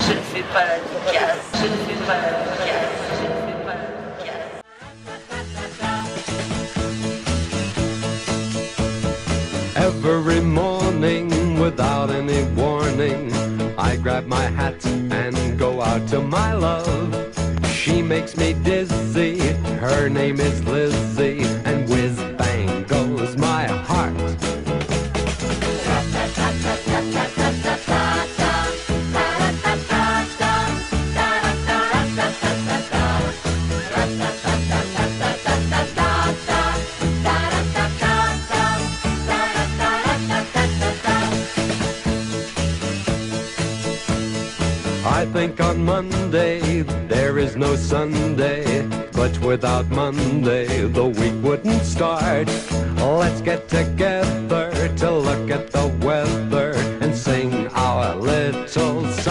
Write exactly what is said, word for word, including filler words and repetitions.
Je ne fais pas la dédicace, je ne fais pas la dédicace, je ne fais pas la dédicace. Every morning, without any warning, I grab my hat and go out to my love. She makes me dizzy, her name is Lizzie, and whiz bang goes my heart. I think on Monday there is no Sunday, but without Monday the week wouldn't start. Let's get together to look at the weather and sing our little song.